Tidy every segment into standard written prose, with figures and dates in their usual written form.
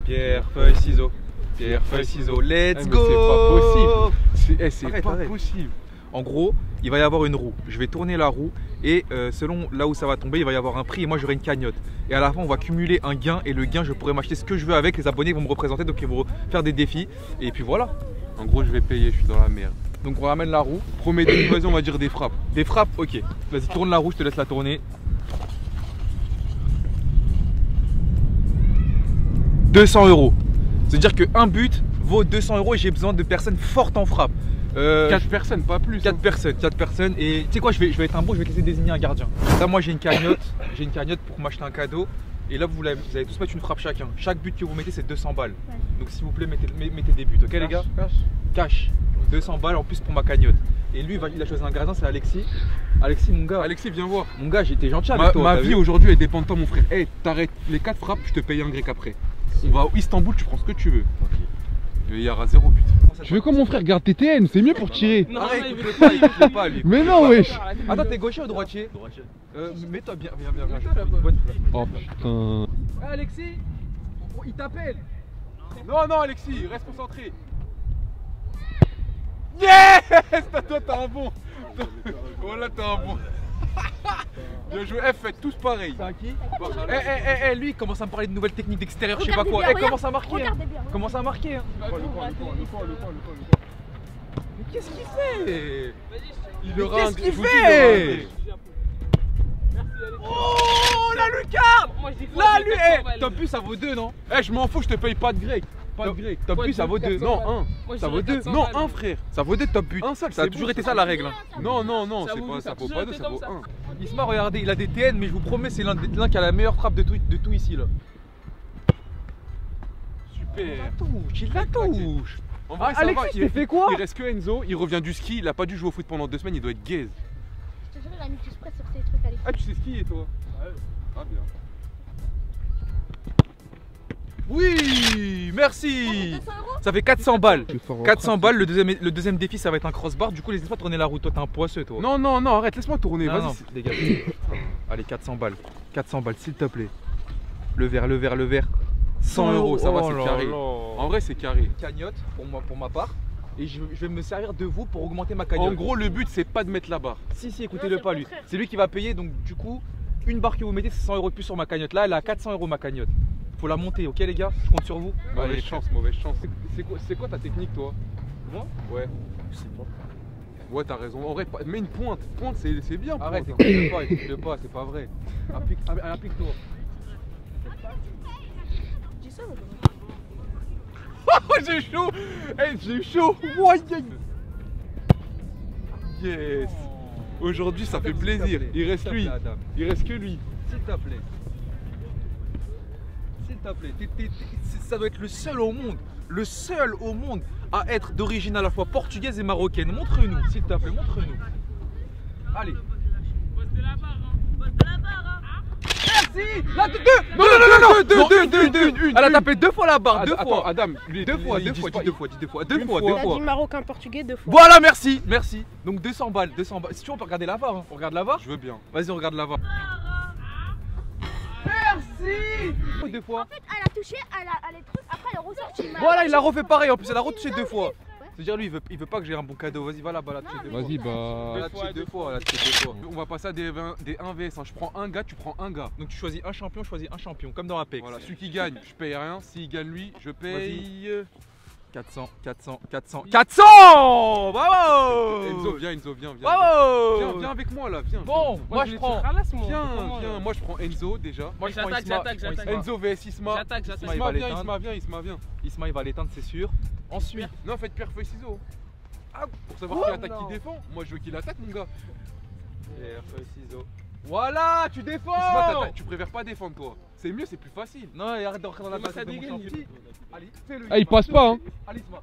Pierre, feuille, ciseaux. Pierre, feuille, ciseaux. Let's go. C'est pas possible. C'est pas possible. En gros, il va y avoir une roue. Je vais tourner la roue et selon là où ça va tomber, il va y avoir un prix et moi j'aurai une cagnotte. Et à la fin, on va cumuler un gain et le gain, je pourrai m'acheter ce que je veux avec. Les abonnés vont me représenter, donc ils vont faire des défis. Et puis voilà. En gros, je vais payer, je suis dans la merde. Donc on ramène la roue. Promets, vas-y, on va dire des frappes. Des frappes, ok. Vas-y, tourne la roue, je te laisse la tourner. 200 €. C'est-à-dire qu'un but vaut 200 € et j'ai besoin de personnes fortes en frappe. 4 personnes, pas plus. 4 personnes. Et tu sais quoi, je vais être un bon, je vais essayer de désigner un gardien. Là, moi j'ai une cagnotte. J'ai une cagnotte pour m'acheter un cadeau. Et là, vous allez tous mettre une frappe chacun. Chaque but que vous mettez, c'est 200 balles. Ouais. Donc s'il vous plaît, mettez des buts, ok les gars? Cash. 200 balles en plus pour ma cagnotte. Et lui, il a choisi un gardien, c'est Alexis. Alexis, mon gars. Alexis, viens voir. Mon gars, j'étais gentil avec toi. Ma vie aujourd'hui, elle dépend de toi, mon frère. Hey, t'arrêtes les 4 frappes, je te paye un grec après. On va à Istanbul, tu prends ce que tu veux. Okay. Il y aura 0 but. Je veux quoi mon frère, garde tes TN, c'est mieux pour tirer. Non, arrête, il veut pas lui. Mais non wesh. Attends, t'es gaucher ou droitier? Droitier. Mets-toi bien. Oh putain. Alexis, il t'appelle. Non Alexis, reste concentré. Yes. Toi t'as un bon. Voilà, t'as un bon. Bien joué, faites tous pareil. C'est à qui? Lui il commence à me parler de nouvelles techniques d'extérieur, je sais pas quoi. Commence à marquer. Commence à marquer. Le Mais qu'est-ce qu'il fait? Qu'est-ce qu'il fait? Oh la lucarne! Là lui, top but ça vaut 2 non? Je m'en fous, je te paye pas de grec. Pas de grec. Top but ça vaut 2. Non, 1. Ça vaut 2. Non, 1 frère. Ça vaut 2 top but. Un seul, ça a toujours été ça la règle. Non, ça vaut pas 2, ça vaut 1. Isma, regardez, il a des TN, mais je vous promets, c'est l'un qui a la meilleure frappe de tout ici là. Super. Il la touche. En vrai, Alexis, il fait quoi? Il reste que Enzo, il revient du ski, il a pas dû jouer au foot pendant 2 semaines, il doit être gaze. Je te jure, il a mis du spray sur ces trucs, Alexis. Ah, tu sais skier toi? Ouais. Ah, bien. Oui, merci. Ça fait 400 balles. 400 balles, le deuxième défi ça va être un crossbar. Du coup laisse-moi tourner la route, toi t'es un poisseux toi. Non, arrête, laisse-moi tourner, vas-y. Dégage. Allez 400 balles. 400 balles s'il te plaît. Le verre. 100 €, ça va, c'est carré. En vrai c'est carré. Cagnotte pour ma part. Et je vais me servir de vous pour augmenter ma cagnotte. En gros le but c'est pas de mettre la barre. Si, écoutez-le pas lui. C'est lui qui va payer, donc du coup, une barre que vous mettez c'est 100 € de plus sur ma cagnotte. Là elle a 400 € ma cagnotte. Faut la monter, ok les gars? Je compte sur vous. Mauvaise chance. C'est quoi ta technique toi? Moi? Ouais. Je sais pas. Ouais t'as raison. En vrai, mets une pointe. Pointe c'est bien. Arrête, écoute-le pas, c'est pas vrai. Applique-toi. Dis ça, J'ai chaud. J'ai chaud. Yes. Aujourd'hui ça fait plaisir. Il reste lui. Il reste que lui. S'il te plaît. Ça doit être le seul au monde à être d'origine à la fois portugaise et marocaine. Montre-nous, s'il te plaît, montre-nous. Allez. Bosse de la barre, Merci. Là, deux. Elle a tapé 2 fois la barre, 2 fois. Attends, Adam, dis 2 fois. Il a dit marocain portugais 2 fois. Voilà, merci. Donc 200 balles. Si tu veux, on peut regarder la VAR. On regarde la VAR? Je veux bien. Vas-y, on regarde la VAR. Merci. 2 fois. En fait, elle a touché, elle a les trucs, après elle est ressortie. Voilà, il a refait pareil, en plus elle a retouché 2 fois. C'est-à-dire lui, il veut pas que j'ai un bon cadeau. Vas-y, va là-bas, là, toucher 2 fois. Vas-y, bah. Elle a touché 2 fois, On va passer à des 1 vs 1. Je prends un gars, tu prends un gars. Donc tu choisis un champion, comme dans Apex. Voilà, celui qui gagne, je paye rien. S'il gagne lui, je paye 400. 400. Bravo. Enzo, viens. Bravo. Viens avec moi là, viens. Bon, moi je prends. Viens, moi je prends Enzo déjà. Moi je prends Isma. Enzo vs Isma. J'attaque. Isma viens. Isma il va l'éteindre, c'est sûr. Ensuite. Non, faites pierre, feuille, ciseaux. Ah, pour savoir qui attaque, qui défend. Moi je veux qu'il attaque, mon gars. Pierre, feuille, ciseaux. Voilà, tu défends. Isma, tu préfères pas défendre toi. C'est mieux, c'est plus facile. Non, arrête de rentrer dans la base de mon champion. Allez, fais-le. Ah, il passe pas, hein. Allez, Isma.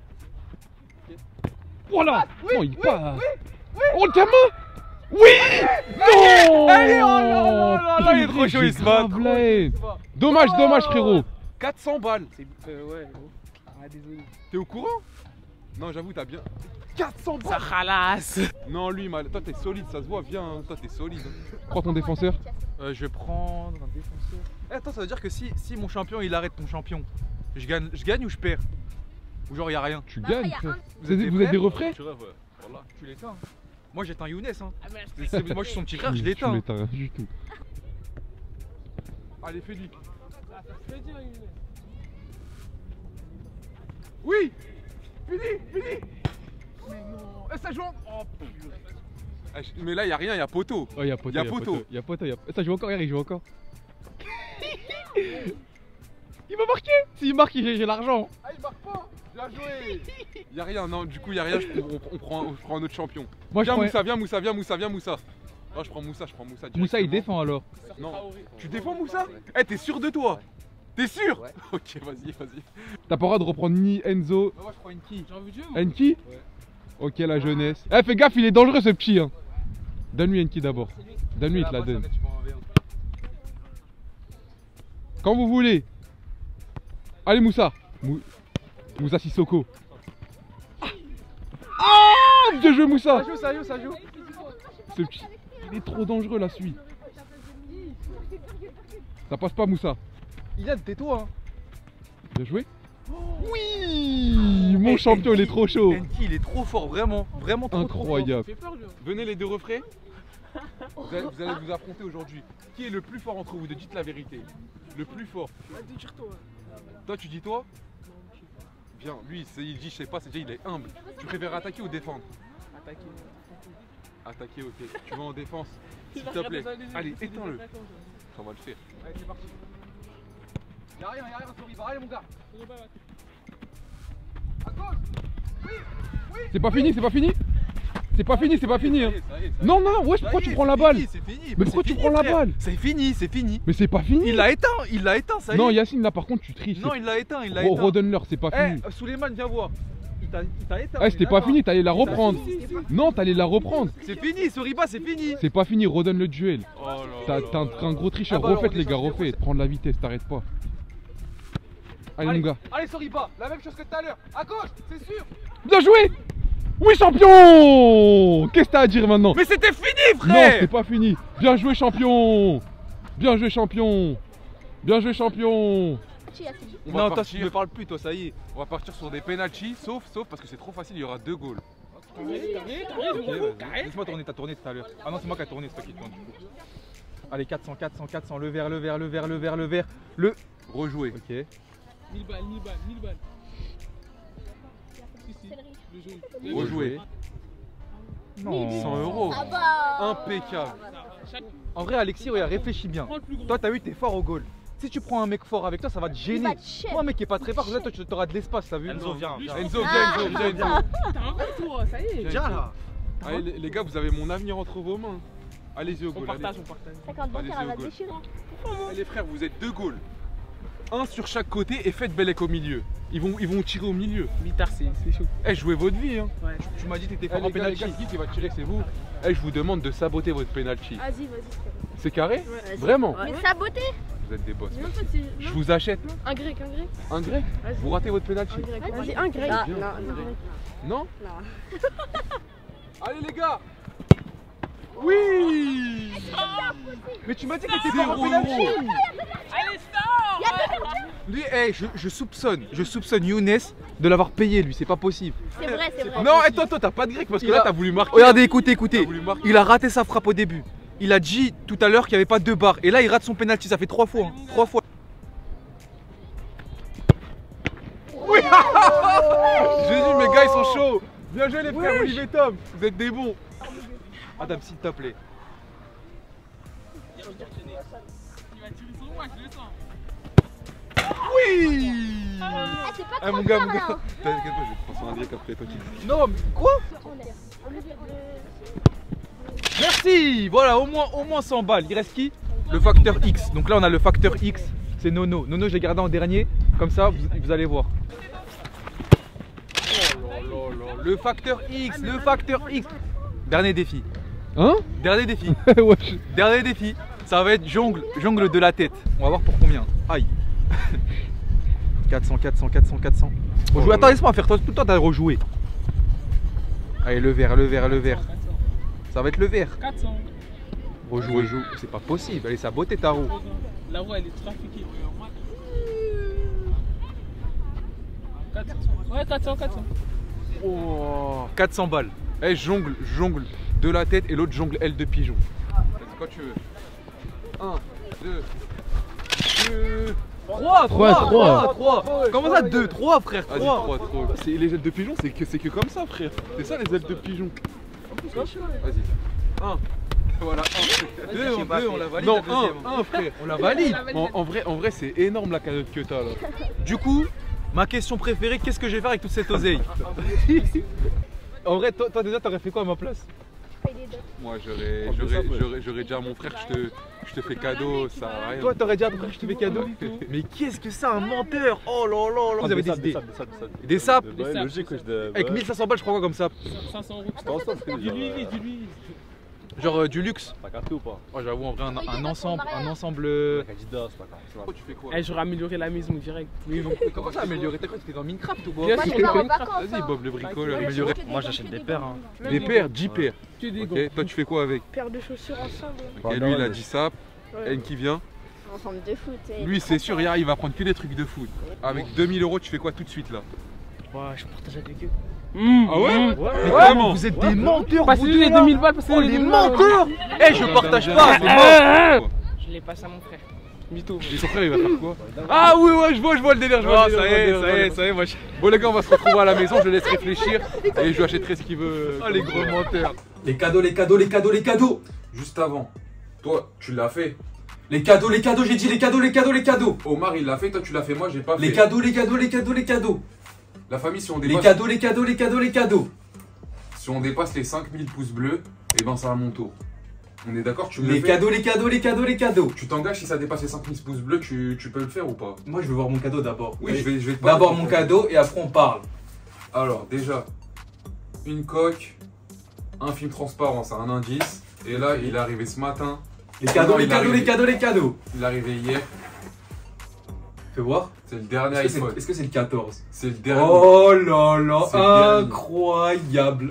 Voilà. Non, il passe. Oh, ta main. Oui. Non. Allez, oh là, il est trop chaud, Isma. Dommage, frérot. 400 balles. Ouais. Ah, désolé. T'es au courant? Non, j'avoue, t'as bien. 400 balles. Ça ralasse. Non, lui, toi t'es solide, ça se voit, viens, toi t'es solide. Prends ton défenseur. Je vais prendre un défenseur. Attends, ça veut dire que si mon champion il arrête ton champion, Je gagne ou je perds? Ou genre y'a rien? Tu Bah, après, gagnes, y a frère. un- Vous êtes des refrains? Tu rêves, ouais. Voilà, tu l'éteins. Moi j'éteins Younes. Hein. Ah, mais Moi je suis son petit frère, je Tu l'éteins. l'éteins rien du tout. Allez, fais-lui. ça fait dire une. Oui. Fini. Mais non. Ça joue. Oh purée. Mais là, il n'y a rien, il y a poteau. Oh, y'a poteau. Y a poteau. Y'a poteau. Ça joue encore, regarde, il joue encore. Il va marquer. S'il marque, j'ai l'argent. Ah, il marque pas. Bien joué. Il n'y a rien, non, du coup, il n'y a rien. On prend un autre champion. Moi, je Viens, prends. Moussa, viens, Moussa. Oh, je prends Moussa. Moussa, il directement. défend alors. Non. Tu défends Moussa? Eh, t'es sûr de toi? T'es sûr? Ouais. Ok, vas-y. T'as pas le droit de reprendre ni Enzo, Moi je prends une qui? J'ai envie de jouer, moi. Enki. Ok, la jeunesse. Eh, fais gaffe, il est dangereux ce petit. Hein. Donne-lui Enki d'abord. Donne-lui, il te la donne. Quand vous voulez. Allez, Moussa. Moussa Sissoko. Ah, bien joué, Moussa. Ça joue. Ce petit, il est trop dangereux là, celui. Ça passe pas, Moussa. Yann, tais-toi. Hein. Bien joué. Oui, mon champion, il est trop chaud. Enki, il est trop fort, vraiment trop Incroyable. Il fait peur, lui. Venez les deux refrains. Vous allez vous affronter aujourd'hui. Qui est le plus fort entre vous? Dites la vérité. Le plus fort. Vas-y, tire-toi. Toi, tu dis toi? Viens, lui, il dit je sais pas, c'est déjà il est humble. Tu préfères attaquer ou défendre? Attaquer. Attaquer, ok. Tu vas en défense, s'il te plaît. Allez, éteins-le. Ça va le faire. Allez, c'est parti. Y'a rien, Soriba. Allez, mon gars. À gauche. C'est pas fini. C'est pas fini. Ça y est. Non, wesh, pourquoi tu prends la balle? C'est fini. Mais pourquoi tu prends la balle? C'est fini. Mais c'est pas fini. Il l'a éteint, ça y est. Non, Yacine, là par contre, tu triches. Non, il l'a éteint. Redonne-leur, c'est pas fini. Eh, Souleymane, viens voir. Il t'a éteint. Eh, c'était pas fini, t'allais la reprendre. Si. Non, t'allais la reprendre. C'est fini, Soriba, c'est fini. C'est pas fini, redonne le duel. Oh là T'as un gros tricheur. Ah bah alors, Refaites on les gars, échange, refaites. Prends de la vitesse, t'arrêtes pas. Allez, mon gars. Allez, Soriba, la même chose que tout à l'heure. À gauche, c'est sûr. Bien joué. Oui, champion. Qu'est-ce que t'as à dire maintenant? Mais c'était fini, Non, frère. c'est pas fini. Bien joué, champion. Bien joué, champion. On va Non, toi, partir. tu me parles plus, toi, ça y est. On va partir sur des penalties, sauf parce que c'est trop facile, il y aura 2 goals. Laisse-moi tourner, t'as tourné tout à l'heure. Ah non, c'est moi qui ai tourné, c'est toi qui tourne du coup. Allez, 400, le vert. Rejouer. Ok. 1000 balles. Si. Le jaune. Rejouer. Non. 100 euros. Ah bah. Impeccable. Chaque. En vrai, Alexis, regarde, réfléchis bien. Prends le plus gros. Toi, t'as vu, t'es fort au goal. Si tu prends un mec fort avec toi, ça va te Il gêner. va te chier. Moi, un mec qui est pas très fort, toi, tu auras de l'espace, t'as vu? Enzo, viens. Enzo, Ah. viens. T'as un vrai tour, ça y est. Viens là. Allez, les gars, vous avez mon avenir entre vos mains. Allez-y au On goal. partage. 50 bancaires, elle va te Allez-y, déchirer. Allez, les frères, vous êtes 2 goals. Un sur chaque côté et faites Bellec au milieu. Ils vont tirer au milieu. Mitard, c'est chaud. Eh, jouez votre vie, hein. Ouais. Tu m'as dit que t'étais Eh, fort en les gars, penalty. c'est qui va tirer, c'est vous. Eh, je vous demande de saboter votre penalty. Vas-y. C'est carré? Ouais. Vraiment? Mais saboter. Vous êtes des boss. Non, toi, c'est. Je vous achète. Un grec. Un grec? Vas-y. Vous ratez votre penalty? Vas-y, un grec. Ah, Bien. Non. Non? Allez les gars! Oui! Mais tu m'as dit que t'étais fort en 0 penalty. euros. Allez, sors. Lui, hey, je soupçonne Younes de l'avoir payé, lui, c'est pas possible. C'est vrai. Non, et toi, t'as pas de grec parce que Il là, a- t'as voulu marquer. Regardez, écoutez. T'as voulu marquer. Il a raté sa frappe au début. Il a dit tout à l'heure qu'il n'y avait pas 2 barres. Et là, il rate son penalty. Ça fait 3 fois. 3 fois. Oui! Jésus, mes gars, ils sont chauds! Bien joué, les frères, Olivier et Tom! Vous êtes des bons! Adam, s'il te plaît. Il va tirer sur moi, je le sens. Oui! Ah, c'est pas Ah, trop mon gars, tard, mon là. gars! T'inquiète pas, je vais te prendre sur un grec après, toi qui. Non, mais quoi? Merci. Voilà, au moins 100 balles. Il reste qui? Le facteur X. Donc là, on a le facteur X. C'est Nono. Nono, je l'ai gardé en dernier. Comme ça, vous allez voir. Oh là là. Le facteur X. Dernier défi. Hein? Dernier défi. Wesh. Dernier défi. Ça va être jongle de la tête. On va voir pour combien. Aïe. 400. Rejouer. Attends, laisse-moi faire. Tout le temps, t'as rejoué. Allez, le vert. Ça va être le vert. 400. Rejoue. C'est pas possible. Allez, ça beauté ta roue. La roue, elle est trafiquée. Ouais, 400. Oh. 400 balles. Eh, jongle de la tête et l'autre jongle aile de pigeon. Vas-y, quand tu veux. 1, 2, 3. Comment ça 2, 3 frère, Vas-y, 3. 3. Les ailes de pigeon, c'est que comme ça, frère. C'est ça les ailes de pigeon. Vas-y. 1. Voilà, 1. 2, on la valide. Non, la deuxième. 1, frère. On la valide. En vrai, c'est énorme la cagnotte que t'as là. Du coup, ma question préférée, qu'est-ce que je vais faire avec toute cette oseille? En vrai, toi déjà, t'aurais fait quoi à ma place? Moi, j'aurais dit à mon frère, je te fais cadeau, ça sert à rien. Toi, t'aurais dit à ton frère que je te fais cadeau? Mais qu'est-ce que c'est un menteur? Oh là là là. Vous avez des idées? Des sapes? Logique, Avec 1500 balles, je prends quoi comme sape? 500 euros. Du Louis. Genre du luxe? T'as capté ou pas? Oh, j'avoue, en vrai, un ensemble. Adidas, c'est pas Tu fais quoi? Eh, j'aurais amélioré la maison direct. Oui, bon. Comment ça améliorer? T'as quoi? T'étais dans Minecraft ou quoi? Bien Moi, sûr, je pars en Minecraft. vacances. Vas-y, Bob le bricoleur, améliorer. Moi, j'achète des paires. Des paires, 10 paires. Que des gants. Ok, toi, tu fais quoi avec? Paire de chaussures ensemble. Ok, lui, il a dit ça. Ouais. N qui vient. Ensemble de foot. et Lui, des c'est sûr, transferts. il va prendre que des trucs de foot. Avec 2000 euros, tu fais quoi tout de suite là? Ouais, je partage avec eux. Ah ouais? Mais Ouais. vraiment, vous êtes des menteurs, Passez vous les deux, là. 2000 balles, passez Oh, les les 2000 balles. menteurs! Eh, je partage pas, c'est mort! Je les passe à mon frère. Mytho. Et son frère, il va faire quoi? Ah oui, ouais, je vois le délire, je vois Oh, le délire. ça y est, moi je... Bon les gars, on va se retrouver à la maison, je le laisse réfléchir et je lui achèterai ce qu'il veut. Oh, les gros menteurs! Les cadeaux. Juste avant, toi, tu l'as fait. Les cadeaux, j'ai dit les cadeaux. Omar, il l'a fait, toi, tu l'as fait, moi, j'ai pas fait. Les cadeaux. La famille, si on Les dépasse, cadeaux. si on dépasse les 5000 pouces bleus, et ben ça à mon tour. On est d'accord, tu me Les le fais. cadeaux. Tu t'engages si ça dépasse les 5000 pouces bleus, tu peux le faire ou pas? Moi, je veux voir mon cadeau d'abord. Oui, je vais te D'abord parler. mon cadeau et après on parle. Alors, déjà, une coque, un film transparent, c'est un indice. Et là, il est arrivé ce matin. Les cadeaux. Il est arrivé hier. Fais voir. C'est le dernier Est-ce iPhone. que c'est le 14? C'est le dernier. Oh là là, C'est le dernier. incroyable.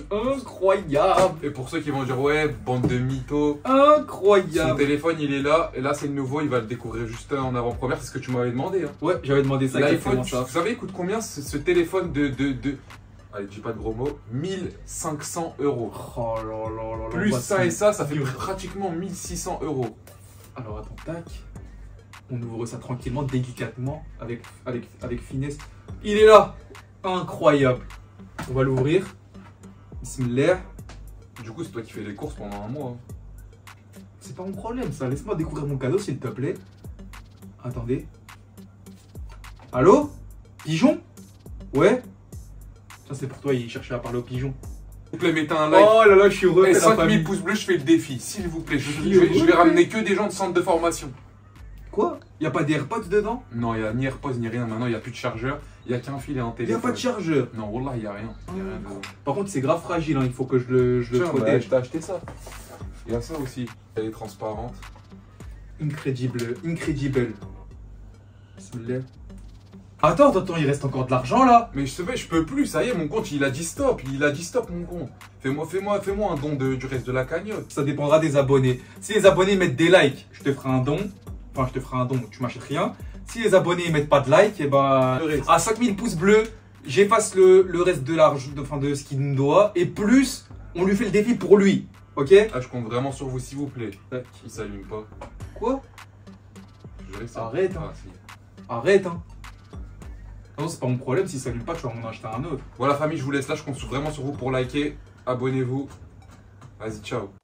Et pour ceux qui vont dire ouais, bande de mythos, son Incroyable. téléphone il est là, et là c'est le nouveau, il va le découvrir juste en avant-première, c'est ce que tu m'avais demandé. Hein. Ouais, j'avais demandé ça. L'iPhone, exactement vous ça. savez, il coûte combien ce téléphone de. Allez, dis pas de gros mots, 1500 euros. Oh là là là là. Plus voici. ça et ça fait pratiquement 1600 euros. Alors attends, tac. On ouvre ça tranquillement, délicatement, avec finesse. Il est là. Incroyable. On va l'ouvrir. Bismillah. Du coup, c'est toi qui fais les courses pendant un mois. Hein. C'est pas mon problème ça. Laisse-moi découvrir mon cadeau s'il te plaît. Attendez. Allô? Pigeon? Ouais? Ça c'est pour toi, il cherchait à parler au pigeon. S'il vous plaît, mettez un like. Oh là là, je suis heureux. Et la 5000 famille. pouces bleus, je fais le défi, s'il vous plaît. Je vais ramener que des gens de centre de formation. Quoi? Y a pas des AirPods dedans? Non, il n'y a ni AirPods ni rien. Maintenant, il n'y a plus de chargeur. Il n'y a qu'un fil et un Y a téléphone. pas de chargeur. Non, wallah, il n'y a rien. Y a rien dedans. Par contre, c'est grave fragile, hein. Il faut que je le Tiens, bah, protège. je t'ai acheté ça. Il y a ça aussi. Elle est transparente. Incredible. Bismillah. Attends, il reste encore de l'argent là. Mais je peux plus, ça y est, mon compte, il a dit stop. Il a dit stop, mon compte. Fais-moi un don du reste de la cagnotte. Ça dépendra des abonnés. Si les abonnés mettent des likes, je te ferai un don. Enfin, je te ferai un don, tu m'achètes rien. Si les abonnés mettent pas de like, et ben à 5000 pouces bleus, j'efface le reste de l'argent, de ce qu'il nous doit. Et plus, on lui fait le défi pour lui. Ok? Ah, je compte vraiment sur vous, s'il vous plaît. Il s'allume pas. Quoi? Je dirais ça. Arrête, hein. Ah, si. Arrête, hein. Non, c'est pas mon problème. Si ça s'allume pas, tu vas m'en acheter un autre. Voilà, famille, je vous laisse là. Je compte vraiment sur vous pour liker. Abonnez-vous. Vas-y, ciao.